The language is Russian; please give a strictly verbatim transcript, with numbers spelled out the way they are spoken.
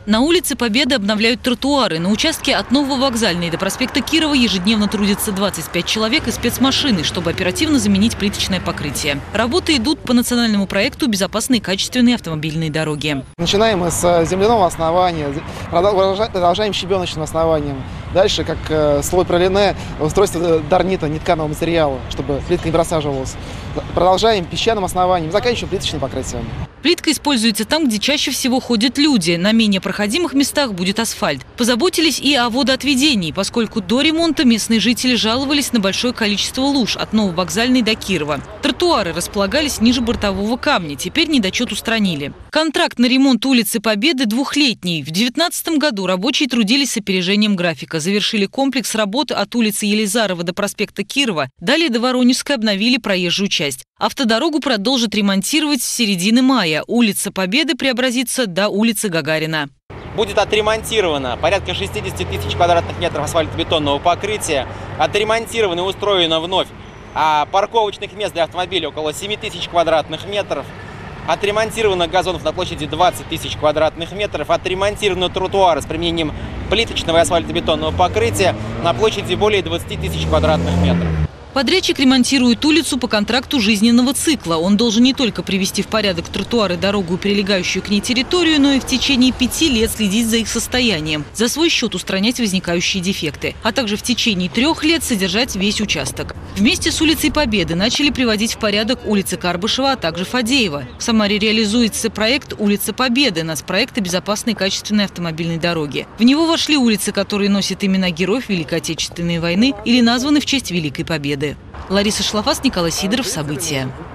На улице Победы обновляют тротуары. На участке от Нововокзальной до проспекта Кирова ежедневно трудятся двадцать пять человек и спецмашины, чтобы оперативно заменить плиточное покрытие. Работы идут по национальному проекту «Безопасные и качественные автомобильные дороги». Начинаем мы с земляного основания, продолжаем щебеночным основанием. Дальше, как слой пролине, устройство дарнита, нетканого материала, чтобы плитка не просаживалась. Продолжаем песчаным основанием, заканчиваем плиточным покрытием. Плитка используется там, где чаще всего ходят люди. На менее проходимых местах будет асфальт. Позаботились и о водоотведении, поскольку до ремонта местные жители жаловались на большое количество луж от Нововокзальной до Кирова. Тротуары располагались ниже бортового камня, теперь недочет устранили. Контракт на ремонт улицы Победы двухлетний. В две тысячи девятнадцатом году рабочие трудились с опережением графика. Завершили комплекс работы от улицы Елизарова до проспекта Кирова. Далее до Воронежской обновили проезжую часть. Автодорогу продолжат ремонтировать с середины мая. Улица Победы преобразится до улицы Гагарина. Будет отремонтировано порядка шестидесяти тысяч квадратных метров асфальтобетонного покрытия. Отремонтировано и устроено вновь а парковочных мест для автомобилей около семи тысяч квадратных метров. Отремонтировано газонов на площади двадцать тысяч квадратных метров. Отремонтированы тротуары с применением плиточного и асфальтобетонного покрытия на площади более двадцати тысяч квадратных метров. Подрядчик ремонтирует улицу по контракту жизненного цикла. Он должен не только привести в порядок тротуары, дорогу и прилегающую к ней территорию, но и в течение пяти лет следить за их состоянием, за свой счет устранять возникающие дефекты, а также в течение трех лет содержать весь участок. Вместе с улицей Победы начали приводить в порядок улицы Карбышева, а также Фадеева. В Самаре реализуется проект «Улица Победы» нацпроекта безопасной и качественной автомобильной дороги. В него вошли улицы, которые носят имена героев Великой Отечественной войны или названы в честь Великой Победы. Лариса Шлафас, Николай Сидоров. События.